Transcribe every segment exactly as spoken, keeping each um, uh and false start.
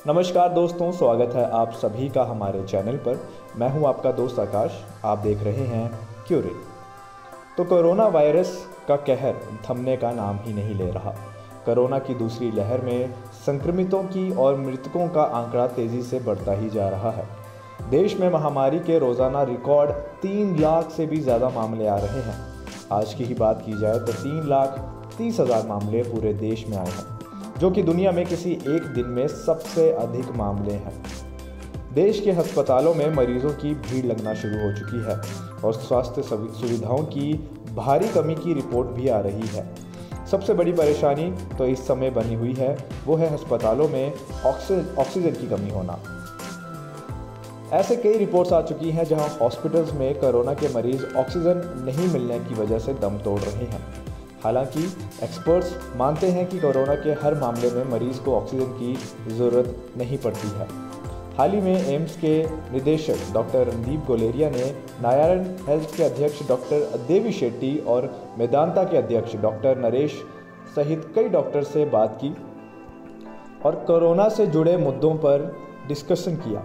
नमस्कार दोस्तों, स्वागत है आप सभी का हमारे चैनल पर। मैं हूं आपका दोस्त आकाश। आप देख रहे हैं क्यूरेट। तो कोरोना वायरस का कहर थमने का नाम ही नहीं ले रहा। कोरोना की दूसरी लहर में संक्रमितों की और मृतकों का आंकड़ा तेज़ी से बढ़ता ही जा रहा है। देश में महामारी के रोज़ाना रिकॉर्ड तीन लाख से भी ज़्यादा मामले आ रहे हैं। आज की ही बात की जाए तो तीन लाख तीस हज़ार मामले पूरे देश में आए हैं, जो कि दुनिया में किसी एक दिन में सबसे अधिक मामले हैं। देश के अस्पतालों में मरीजों की भीड़ लगना शुरू हो चुकी है और स्वास्थ्य सुविधाओं की भारी कमी की रिपोर्ट भी आ रही है। सबसे बड़ी परेशानी तो इस समय बनी हुई है, वो है अस्पतालों में ऑक्सीजन की कमी होना। ऐसे कई रिपोर्ट्स आ चुकी हैं जहां हॉस्पिटल्स में कोरोना के मरीज ऑक्सीजन नहीं मिलने की वजह से दम तोड़ रहे हैं। हालांकि एक्सपर्ट्स मानते हैं कि कोरोना के हर मामले में मरीज को ऑक्सीजन की ज़रूरत नहीं पड़ती है। हाल ही में एम्स के निदेशक डॉक्टर रणदीप गुलेरिया ने नारायण हेल्थ के अध्यक्ष डॉक्टर देवी शेट्टी और मेदांता के अध्यक्ष डॉक्टर नरेश सहित कई डॉक्टर से बात की और कोरोना से जुड़े मुद्दों पर डिस्कशन किया।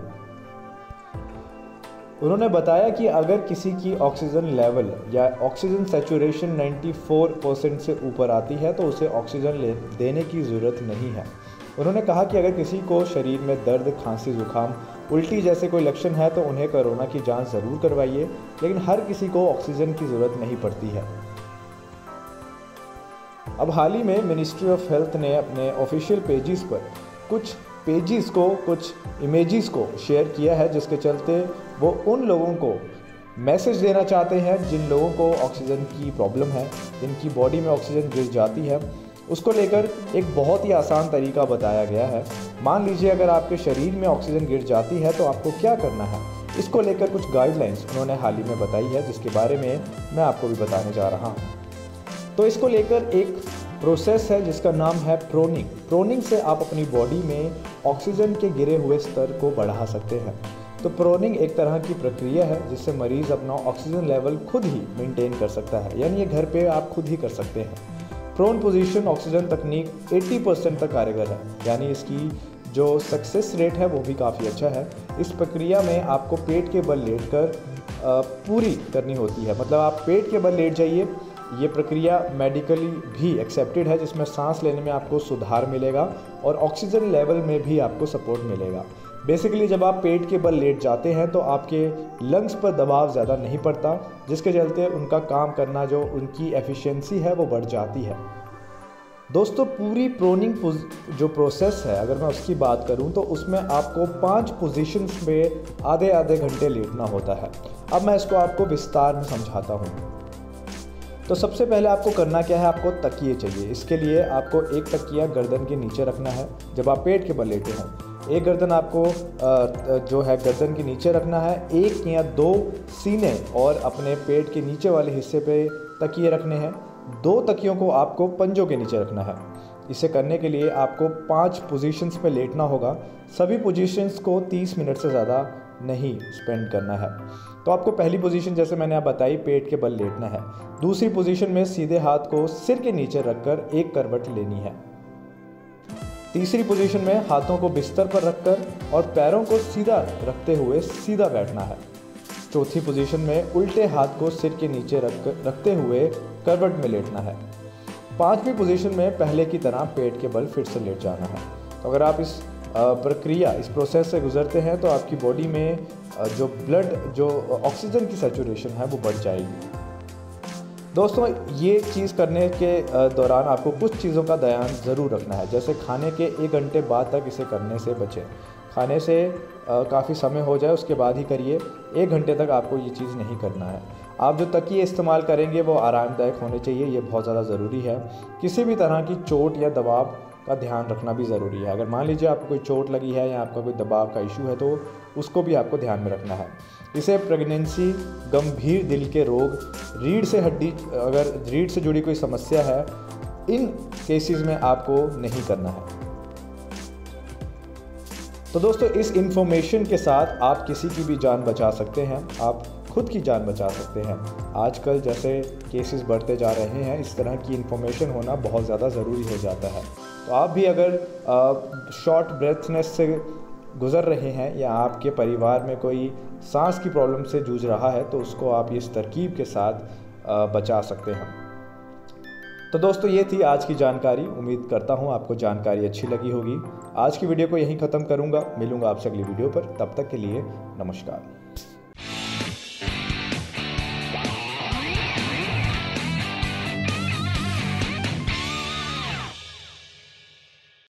उन्होंने बताया कि अगर किसी की ऑक्सीजन लेवल या ऑक्सीजन सैचुरेशन चौरानवे परसेंट से ऊपर आती है तो उसे ऑक्सीजन ले देने की ज़रूरत नहीं है। उन्होंने कहा कि अगर किसी को शरीर में दर्द, खांसी, जुकाम, उल्टी जैसे कोई लक्षण है तो उन्हें कोरोना की जांच ज़रूर करवाइए, लेकिन हर किसी को ऑक्सीजन की ज़रूरत नहीं पड़ती है। अब हाल ही में मिनिस्ट्री ऑफ हेल्थ ने अपने ऑफिशियल पेजेस पर कुछ पेजेस को कुछ इमेजेस को शेयर किया है, जिसके चलते वो उन लोगों को मैसेज देना चाहते हैं जिन लोगों को ऑक्सीजन की प्रॉब्लम है, जिनकी बॉडी में ऑक्सीजन गिर जाती है। उसको लेकर एक बहुत ही आसान तरीका बताया गया है। मान लीजिए अगर आपके शरीर में ऑक्सीजन गिर जाती है तो आपको क्या करना है, इसको लेकर कुछ गाइडलाइंस उन्होंने हाल ही में बताई है, जिसके बारे में मैं आपको भी बताने जा रहा हूँ। तो इसको लेकर एक प्रोसेस है जिसका नाम है प्रोनिंग। प्रोनिंग से आप अपनी बॉडी में ऑक्सीजन के गिरे हुए स्तर को बढ़ा सकते हैं। तो प्रोनिंग एक तरह की प्रक्रिया है जिससे मरीज़ अपना ऑक्सीजन लेवल खुद ही मेंटेन कर सकता है, यानी ये घर पे आप खुद ही कर सकते हैं। प्रोन पोजीशन ऑक्सीजन तकनीक अस्सी परसेंट तक कारगर है, यानी इसकी जो सक्सेस रेट है वो भी काफ़ी अच्छा है। इस प्रक्रिया में आपको पेट के बल लेटकर पूरी करनी होती है, मतलब आप पेट के बल लेट जाइए। ये प्रक्रिया मेडिकली भी एक्सेप्टेड है, जिसमें सांस लेने में आपको सुधार मिलेगा और ऑक्सीजन लेवल में भी आपको सपोर्ट मिलेगा। बेसिकली जब आप पेट के बल लेट जाते हैं तो आपके लंग्स पर दबाव ज़्यादा नहीं पड़ता, जिसके चलते उनका काम करना, जो उनकी एफिशिएंसी है वो बढ़ जाती है। दोस्तों, पूरी प्रोनिंग जो प्रोसेस है अगर मैं उसकी बात करूं तो उसमें आपको पांच पोजीशंस पे आधे आधे घंटे लेटना होता है। अब मैं इसको आपको विस्तार में समझाता हूं। तो सबसे पहले आपको करना क्या है, आपको तकिए चाहिए। इसके लिए आपको एक तकिया गर्दन के नीचे रखना है जब आप पेट के बल लेटे हों। एक गर्दन आपको जो है गर्दन के नीचे रखना है, एक या दो सीने और अपने पेट के नीचे वाले हिस्से पे तकिए रखने हैं। दो तकियों को आपको पंजों के नीचे रखना है। इसे करने के लिए आपको पांच पोजीशंस पे लेटना होगा। सभी पोजीशंस को तीस मिनट से ज़्यादा नहीं स्पेंड करना है। तो आपको पहली पोजीशन जैसे मैंने आप बताई, पेट के बल लेटना है। दूसरी पोजीशन में सीधे हाथ को सिर के नीचे रखकर एक करवट लेनी है। तीसरी पोजीशन में हाथों को बिस्तर पर रखकर और पैरों को सीधा रखते हुए सीधा बैठना है। चौथी पोजीशन में उल्टे हाथ को सिर के नीचे रख रखते हुए करवट में लेटना है। पांचवी पोजीशन में पहले की तरह पेट के बल फिर से लेट जाना है। तो अगर आप इस प्रक्रिया इस प्रोसेस से गुजरते हैं तो आपकी बॉडी में जो ब्लड जो ऑक्सीजन की सैचुरेशन है वो बढ़ जाएगी। दोस्तों, ये चीज़ करने के दौरान आपको कुछ चीज़ों का ध्यान ज़रूर रखना है, जैसे खाने के एक घंटे बाद तक इसे करने से बचें। खाने से काफ़ी समय हो जाए उसके बाद ही करिए। एक घंटे तक आपको ये चीज़ नहीं करना है। आप जो तकिए इस्तेमाल करेंगे वो आरामदायक होने चाहिए, ये बहुत ज़्यादा ज़रूरी है। किसी भी तरह की चोट या दबाव का ध्यान रखना भी ज़रूरी है। अगर मान लीजिए आपको कोई चोट लगी है या आपका कोई दबाव का इशू है तो उसको भी आपको ध्यान में रखना है। इसे प्रेगनेंसी, गंभीर दिल के रोग, रीढ़ से हड्डी अगर रीढ़ से जुड़ी कोई समस्या है, इन केसेस में आपको नहीं करना है। तो दोस्तों, इस इंफॉर्मेशन के साथ आप किसी की भी जान बचा सकते हैं, आप खुद की जान बचा सकते हैं। आजकल जैसे केसेस बढ़ते जा रहे हैं, इस तरह की इंफॉर्मेशन होना बहुत ज़्यादा ज़रूरी हो जाता है। तो आप भी अगर शॉर्ट ब्रेथनेस से गुज़र रहे हैं या आपके परिवार में कोई सांस की प्रॉब्लम से जूझ रहा है तो उसको आप इस तरकीब के साथ आ, बचा सकते हैं। तो दोस्तों ये थी आज की जानकारी। उम्मीद करता हूँ आपको जानकारी अच्छी लगी होगी। आज की वीडियो को यहीं ख़त्म करूँगा। मिलूँगा आपसे अगली वीडियो पर। तब तक के लिए नमस्कार।